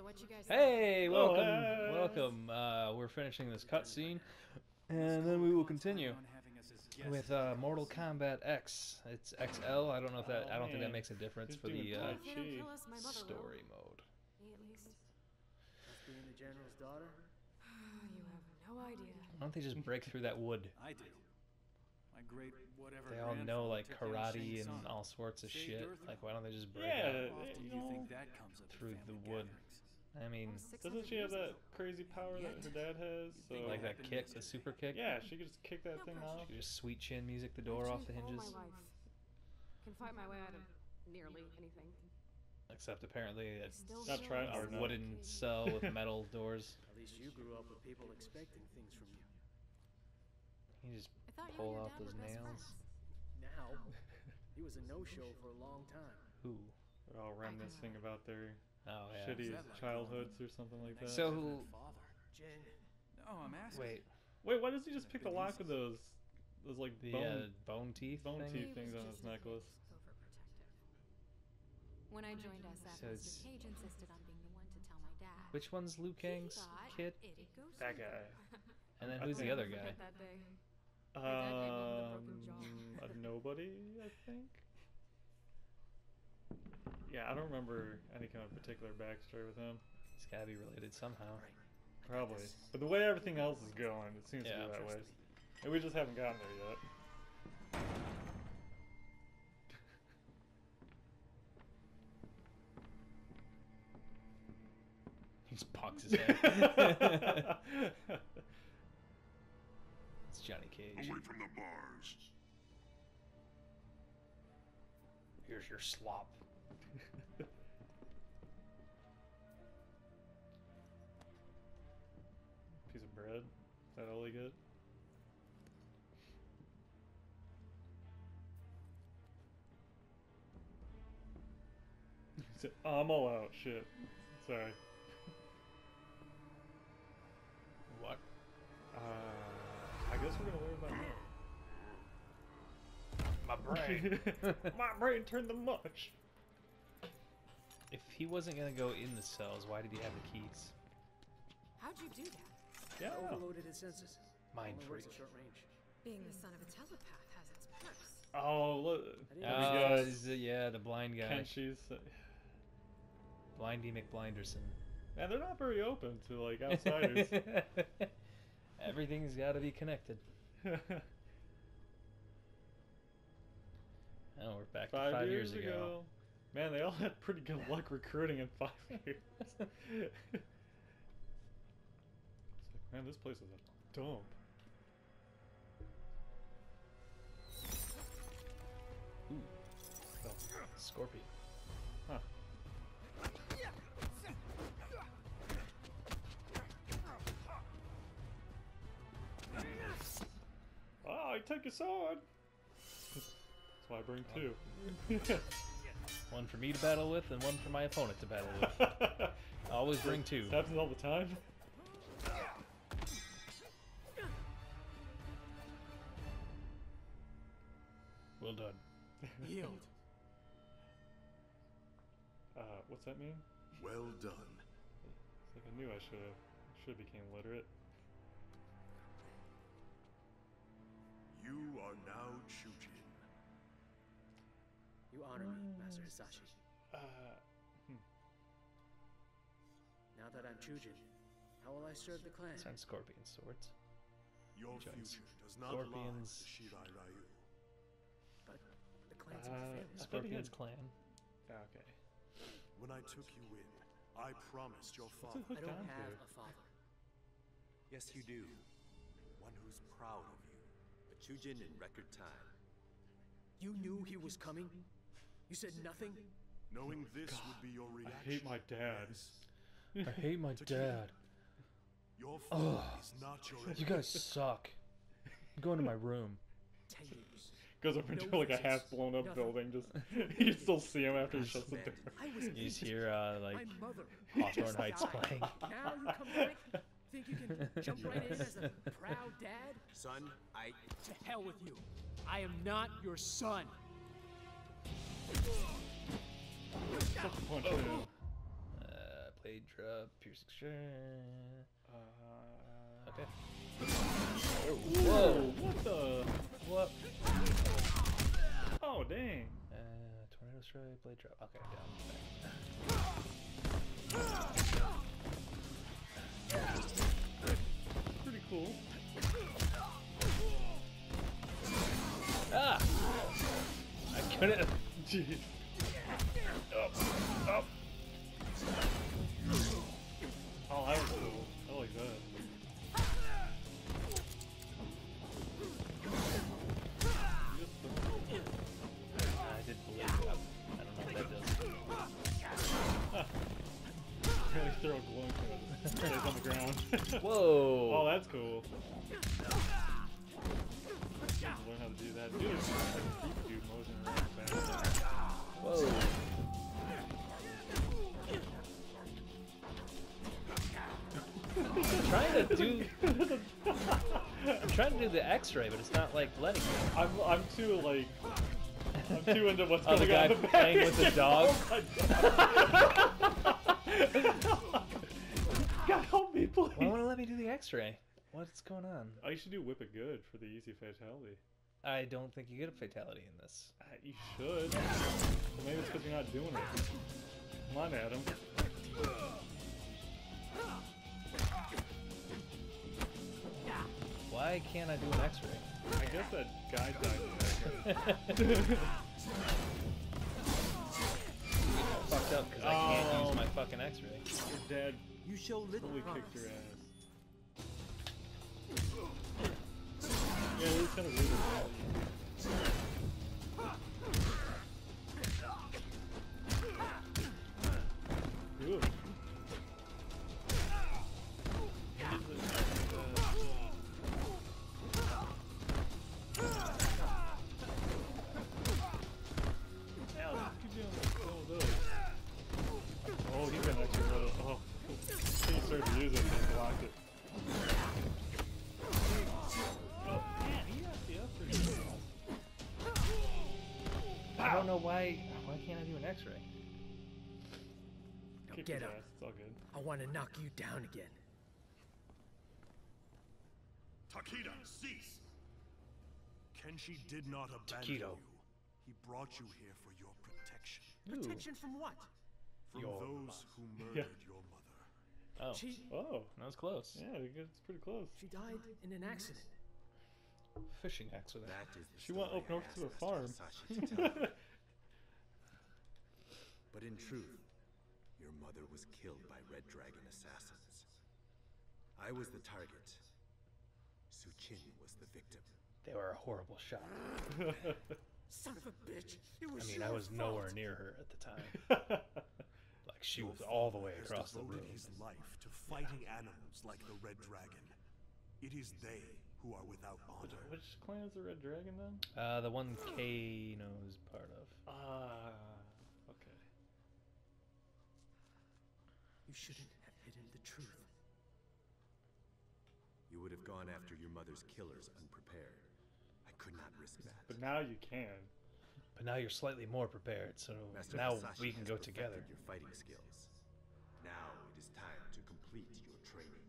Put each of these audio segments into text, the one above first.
what you guys Hey, Oh, welcome, hey. welcome. We're finishing this cutscene, and then we will continue with Mortal Kombat X. It's XL. I don't know if that. I don't think that man. makes a difference He's for doing the Tai If they don't Chi. kill us, my mother story will. mode. Me at least. Must being the general's daughter? You have no idea. Why don't they just break through that wood? I do. My great whatever. They all know like grandfather took down karate Shang and Tsung. all sorts of Saved shit. Earth. Like, why don't they just break Yeah. out How often do you you know, think that comes up at through the family wood? gatherings? I mean, Doesn't she have that crazy power that her dad has? So like that kick, the super kick. yeah, she could just kick that No thing pressure. off. You just sweet chin music the door off the hinges. All my life. Can fight my way out of nearly anything. Except apparently it's Still Not show trying us hard a enough. wooden cell with metal doors. At least you grew up with people expecting things from you. You just I thought you pull and your out dad those were best nails. friends. Now, he was a no-show for a long time. Who? They're all reminiscing about their Oh yeah. shitty Is that like childhoods or something like that. So- Your father. Jen, No, I'm asking. Wait, wait, why does he just pick the lock with those like the bone bone teeth. bone thing? teeth He things was on just his a bit necklace? overprotective. When I joined SF, So it's- Mr. Cage insisted on being the one to tell my dad. Which one's Liu Kang's Thought kid? it'd go That smoother. guy. And then I who's the think- other guy? Forget that day. My dad gave him the broken jaw. A nobody, I think. Yeah, I don't remember any kind of particular backstory with him. It's gotta be related somehow. Probably. But the way everything else is going, it seems Yeah. to be that way. And we just haven't gotten there yet. He just bonks his head. It's Johnny Cage. Away from the bars. Here's your slop. Piece of bread. Is that all he get? He said, "Oh, I'm all out. Shit. Sorry. What? I guess we're gonna learn about that. My brain. My brain turned to mush. If he wasn't gonna go in the cells, why did he have the keys? How'd you do that? Yeah. overloaded his senses. Mind Only works freak. at short range. Being the son of a telepath has its perks. Oh, look. I didn't We know got Yeah, the blind guy. Kenshi's. Blindy McBlinderson. Man, they're not very open to like outsiders. Everything's gotta be connected. Oh, we're back to 5 years ago. Man, they all had pretty good luck recruiting in 5 years. It's like, man, this place is a dump. Ooh. Oh, Scorpion. Huh. Oh, he took your sword! That's why I bring two. One for me to battle with, and one for my opponent to battle with. Always bring two. This happens all the time. Well done. Yield. What's that mean? Well done. It's like I knew I should have became literate. You are now Chujin. You honor me, Master Hisashi. Hmm. Now that I'm Chujin, how will I serve the clan? It's on Scorpion swords. Your Joins future does not Scorpions. lie with the Shirai Ryu. But the clan's my family. Scorpion's clan. Okay. When I took you in, I promised your What's it father I hooked don't onto? have a father. Yes, you do. One who's proud of you. A Chujin in record time. You knew he was coming? You said nothing? knowing this would be your I reaction. hate my dad. Yes. I hate my dad. Your father is not your You guys suck. I'm going to my room. 10 years. Goes up into No like a visits. half blown up Nothing. building. Just you can still see him after he shuts the door. I was You just 8. hear My like mother. Hawthorne just Heights died. playing. Now you come back? Think you can jump right in as a proud dad? Son, To hell with you. I am not your son. Such a punch, man. Played blade drop, piercing strike. Okay. Whoa! What the? What? Oh, dang. Tornado strike, blade drop. Okay, down. Pretty cool. Ah! I couldn't. Jeez. Up. Up. Oh, that was cool. I like that. I did blade drop. I don't know what that does. Really throw a glowing stays on the ground. Whoa! Oh, that's cool. Learn how to do that. Dude, it's like a dude mosing around fast. Whoa! I'm trying to do the X-ray, but it's not like letting me. I'm too like I'm too into what's Oh, going the guy on in the playing back. with the dog. God help me, please. Why won't it let me do the X-ray? What's going on? I should do whip it good for the easy fatality. I don't think you get a fatality in this. You should. Well, maybe it's because you're not doing it. Come on, Adam. Why can't I do an X-ray? I guess that guy died. Fucked up because I can't use my fucking X-ray. Your dad You show little totally promise. kicked your ass. Yeah, it was kind of weird. Ooh. Oh, he's got an extra little. Oh, he started to use it and blocked it. Oh, man, he got the upper. I don't know why. Why can't I do an X-ray? Now Kick get his up. ass, it's all good. I want to knock you down again. Takeda, cease! Kenshi did not abandon Takedo. you. He brought you here for your protection. Ooh. Protection from what? From Your those who murdered your mother. Oh, She Oh, that was close. yeah, it's pretty close. died in an accident. Fishing accident. That is the She went story up north I to a asked farm. Master Musashi to tell me. But in truth, your mother was killed by Red Dragon assassins. I was the target. Suchin was the victim. They were a horrible shot. Son of a bitch! It was I mean, I your was fault. nowhere near her at the time. Like, she was all the way Has across the devoted room. his life to fighting animals like the Red Dragon. It is they who are without honor. Which clan is the Red Dragon then? The one Kano's part of. Okay. You shouldn't have hidden the truth. You would have gone after your mother's killers unprepared. I could not risk that. But now you can. But now you're slightly more prepared, so Master now Musashi we can has go perfected together. your fighting skills. Now it is time to complete your training.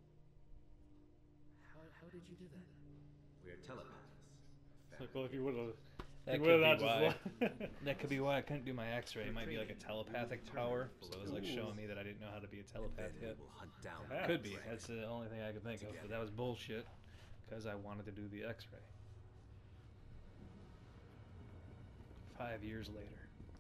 How did you do that? We are telepaths. It's like, well, if you would have. That you would could have be not why. just. That could be why I couldn't do my X-ray. It might be like a telepathic power, so it was like showing me that I didn't know how to be a Then telepath we yet. will hunt down Yeah. the Could be. dragon. That's the only thing I could think of. But that was bullshit, because I wanted to do the X-ray. 5 years later.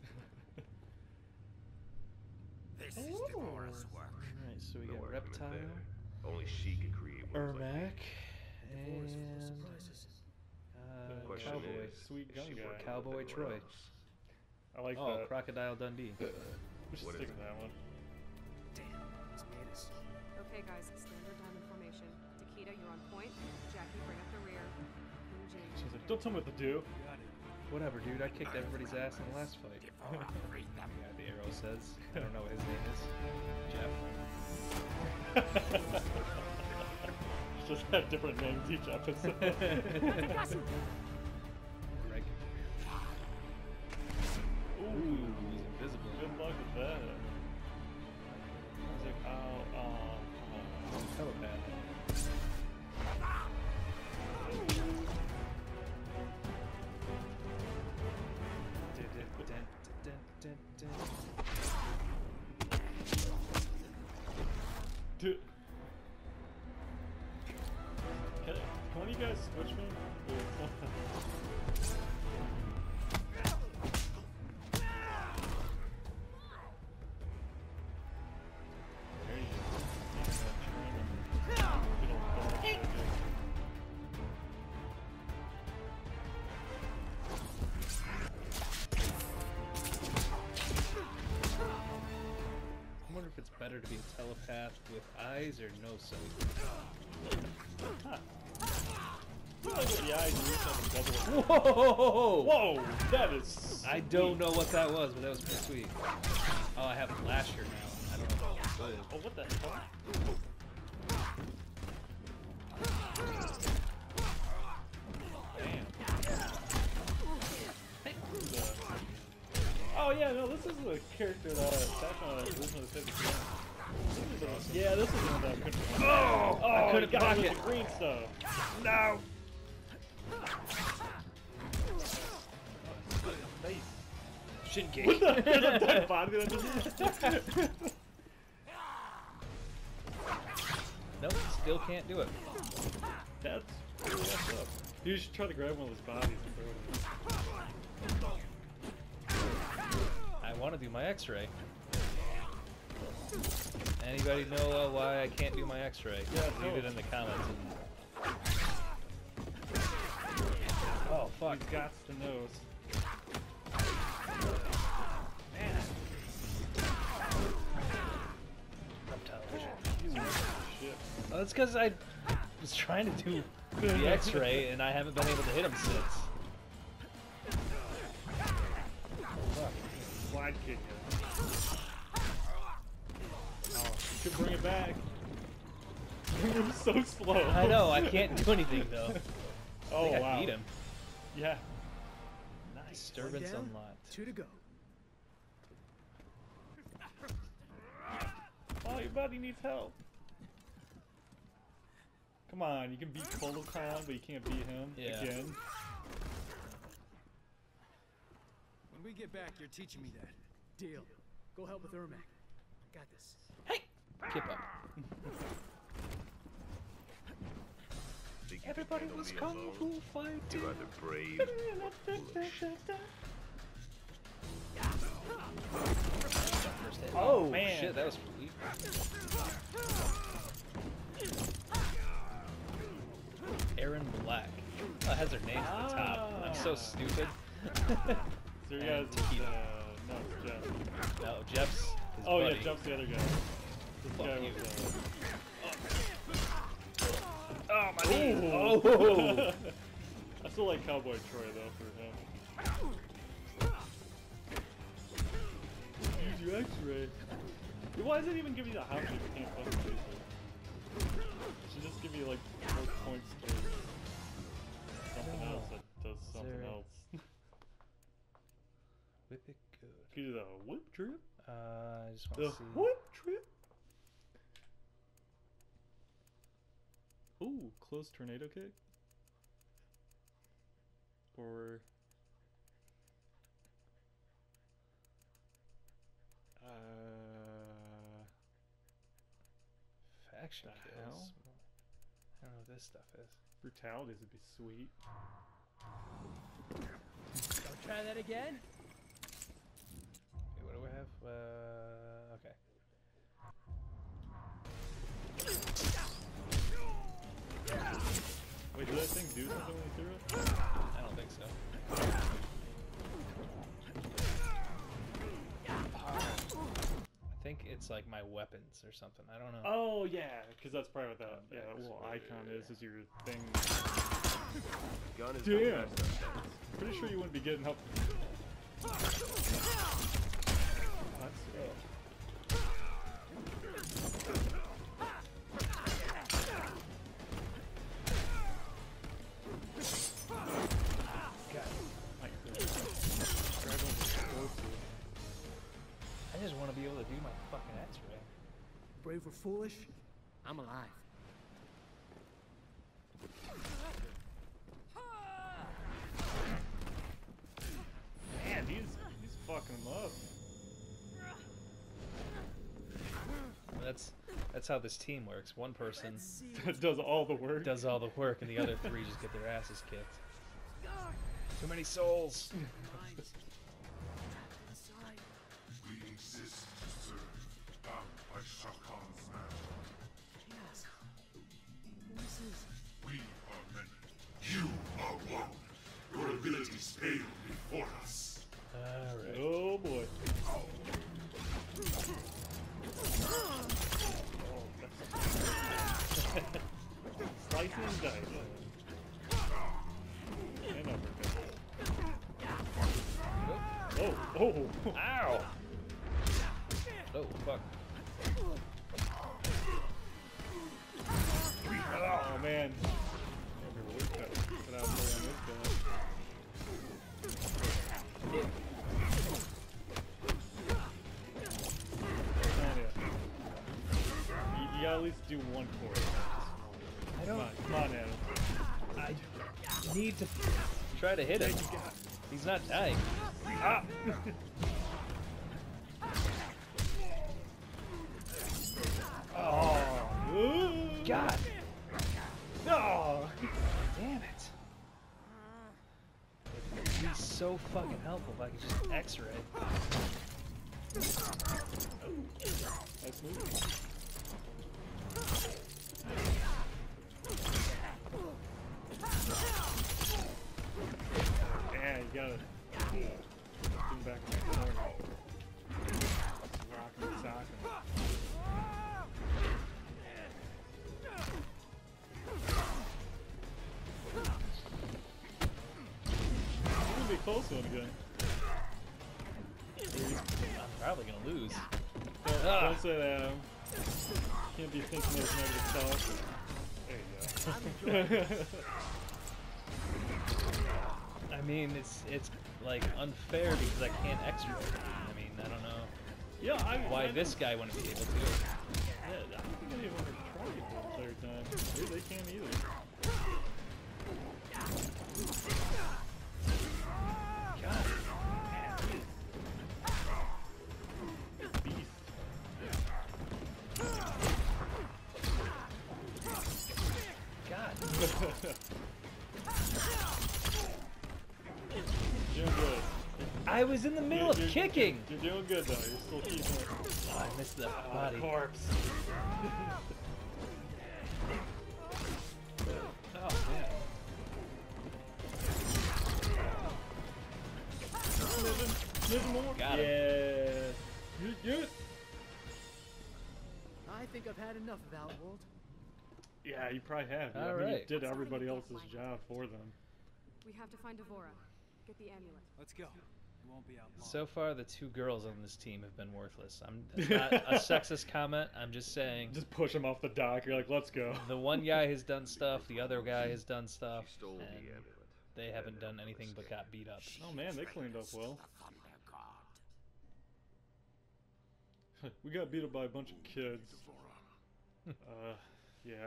This is Devorah's work. Alright, so we No got argument Reptile, there. Only she can create ones like Ermac, Divorce full of and surprises. The question Cowboy. is, Sweet is gun she guy. working Cowboy with anyone Troy. else? I like Oh, that. Crocodile Dundee. We should What stick is with that one. Damn, he's made us. Okay, guys, standard diamond formation. Takeda, you're on point. Jackie, bring up the rear. Hunjin, She's like, don't tell me what to do. Whatever, dude. I kicked everybody's ass in the last fight. Devorah, free them. Yeah, the arrow says. I don't know what his name is. Jeff. Just had different names each episode. Greg. Ooh, Ooh, he's invisible. good luck with that. How's Dude. Can one of you guys switch me? There you go. I wonder if it's better to be a telepath with eyes or no sight. Whoa! Whoa! That is. I don't know what that was, but that was pretty sweet. Oh, I have Lasher now. I don't know what that is. Oh, what the fuck? Damn. Oh yeah, no, this is the character that Saffron originally said. Yeah, this is the one that I couldn't. Oh, I couldn't got block with it. the green stuff. No! Shinki. What the dead body that just. Nope, still can't do it. That's really messed up. You should try to grab one of those bodies and throw it in. I want to do my X-ray. Anybody know why I can't do my X-ray? Yeah, leave it in the comments. Oh fuck! He's got to know. Reptile vision. Shit. Oh, that's because I was trying to do the X-ray and I haven't been able to hit him since. Slide kick it. Oh, you could bring it back. You're so slow. I know, I can't do anything though. Oh, I think wow. I beat him. Yeah. Nice. Disturbance Down, unlocked. 2 to go. Oh, your buddy needs help. Come on, you can beat Colocan, but you can't beat him again. When we get back, you're teaching me that. Deal. Go help with Ermac. I got this. Kip up. Think you Everybody can was handle kung me fu alone? fighting. You're either brave or foolish. First hit. Oh, man. Shit, that was sweet. Aaron Black. Oh, it has her name at the top. I'm so stupid. So you And guys, Tequila. no, it's Jeff. No, Jeff's his Oh buddy. yeah, Jeff's the other guy. This Fuck guy you. was, Oh, my knee. Ooh. Oh. I still like Cowboy Troy though for him. Use your X-ray. Why does it even give you the option if you can't fucking face it? It should just give you like more points to something else that does something there- else. Whip it good. You do the whip trip. I just want The to see. whip trip. Ooh, close tornado kick. Or Faction The kills. hell? I don't know what this stuff is. brutalities would be sweet. Don't try that again. Okay, what do we have? Okay. Wait, did that thing do something when you threw it? I don't think so. I think it's like my weapons or something. I don't know. Oh yeah, because that's probably what that little icon is your thing. Gun is Damn. not fast enough. Pretty sure you wouldn't be getting help. That's I just want to be able to do my fucking X-ray. Brave or foolish, I'm alive. Man, he's fucking him up. That's how this team works. One person That does all the work. does all the work, and the other three just get their asses kicked. Too many souls. We exist to serve, bound by Shao Kahn's man. Yes. Voices. We are many. You are one. Your abilities pale before us. All right. Oh boy. Oh, that's slicing and dicing. And uppercut. Oh, oh, Ow! Oh fuck! oh man. Cut out play on this guy. You gotta at least do one chord. I don't. Come on, Adam. I need to try to hit him. He's not dying. Ah! Oh, God! no! Damn it! It'd be so fucking helpful if I could just X-ray. Nice move. Yeah, you gotta get him back in the corner. Rocking and socking. It's gonna be a close one again. I'm probably gonna lose. Don't say that, Adam. Can't be thinking those negative thoughts. There you go. I mean, it's like unfair because I can't X-ray. I mean, I don't know Yeah, why this guy wouldn't be able to. Yeah, I don't think anyone ever tried it the entire time. Maybe they can't either. God, Beast. God. You're doing good. I was in the middle of kicking. You're doing good though. You're still keeping it. Oh, I missed the body. Corpse. Oh man. Living more. Got him. Yeah. Yes. I think I've had enough of Outworld. Yeah, you probably have. Yeah. All I mean, right. you did everybody else's job for them. We have to find Devora. Get the amulet. Let's go. It won't be out long. So far, the two girls on this team have been worthless. It's not a sexist comment. I'm just saying. Just push them off the dock. You're like, let's go. The one guy has done stuff. The other guy has done stuff. She stole the And amulet. they haven't done anything but got beat up. Oh man, they cleaned up well. We got beat up by a bunch of kids. Yeah.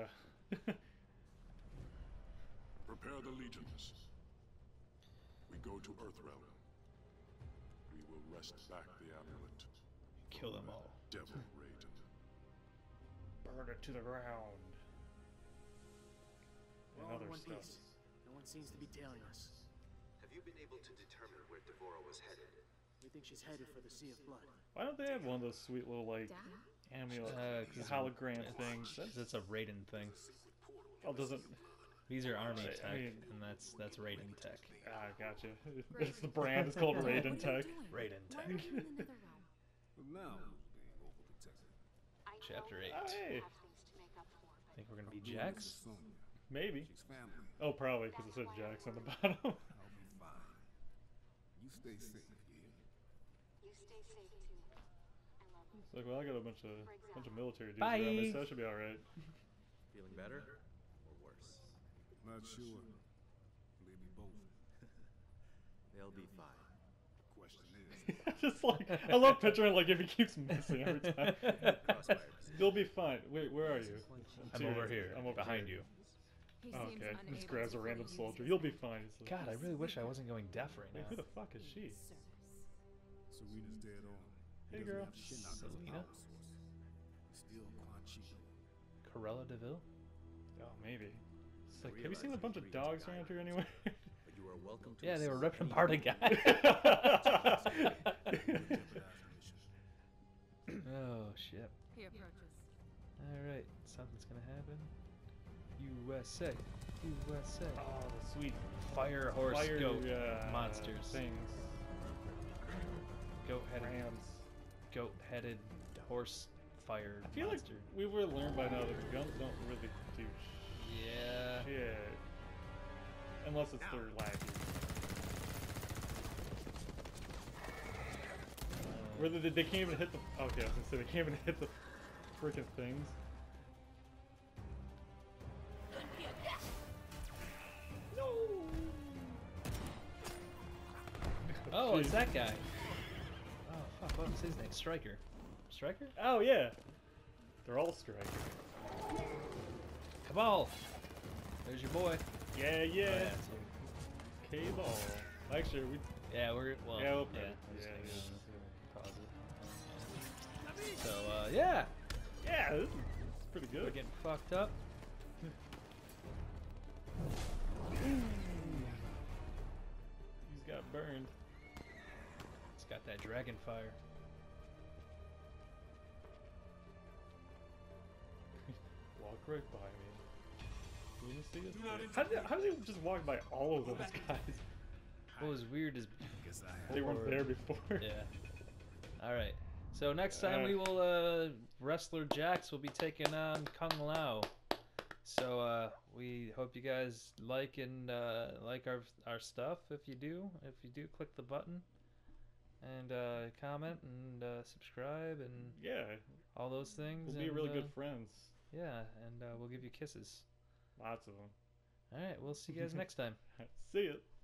Prepare the legions. We go to Earthrealm. We will wrest back the amulet. Kill them from all. that Devil Raiden. Burn it to the ground. We're And all in other one stuff. piece. No one seems to be tailing us. Have you been able to determine where Devora was headed? We think she's headed for the Sea of Blood. Why don't they have one of those sweet little like amulet 'cause hologram things? It's a Raiden thing. Oh, doesn't. These are Army I Tech, mean- and that's Raiden Tech. Ah, gotcha. It's the brand. It's called Raiden Tech. Raiden Tech. Now, Chapter 8. Oh, hey. Think we're gonna be Jax? Maybe. she's family. Oh, probably because it says Jax on the bottom. I'll be fine. You stay safe, yeah? It's like, well, I got a bunch of military dudes Bye. around me, so that should be all right. Feeling better or worse? Not sure. Maybe both. They'll be fine. Question is, Just like, I love picturing like if he keeps missing every time. Crossfire. They'll be fine. Wait, where are you? I'm over here. I'm over behind here. you. He Oh, seems okay. unable Just to grabs a fully random use soldier. his You'll be fine. He's like, God, I really wish I wasn't going deaf right wait, who now. the fuck is she? Serena's dead on. Hey, He doesn't girl. have Shinnok as a Selena? power source. He's Deville Quan Chi. Corella Deville? Oh, maybe. It's like, have you seen a bunch of dogs around here anywhere? But you are welcome to Yeah, they were assist ripping any apart a member guy. Jeopardize the mission. Oh, shit. He approaches. Alright, something's gonna happen. USA. USA. Oh, the sweet Fire horse fire goat monsters. things. Goat-headed Rams. goat-headed horse fire I feel monster. like we would have learned by now that the guns don't really do Yeah. shit. Unless it's their laggy. Where they can't even hit the... Okay, I was gonna say, they can't even hit the freaking things. Oh, it's Jeez. that guy. Oh, fuck, what was his name? Striker. Striker? Oh, yeah. They're all strikers. Cabal! There's your boy. Yeah, yeah. Oh, yeah, K-ball. Actually, we... yeah, we're, well, Yeah, yeah, we'll yeah, yeah, just yeah. pause it. So, yeah, Yeah, this is pretty we're good. getting fucked up. He's got burned. It's got that dragon fire. Walk right by me. You see us? How did he just walk by all of those guys? What was weird is Guess I have. They weren't there before. yeah. All right. So next time we will wrestler Jax will be taking on Kung Lao. So we hope you guys like and like our stuff. If you do, click the button and comment and subscribe and Yeah, all those things. we'll be and, really good friends. Yeah, and we'll give you kisses. Lots of them. All right. We'll see you guys next time. See ya.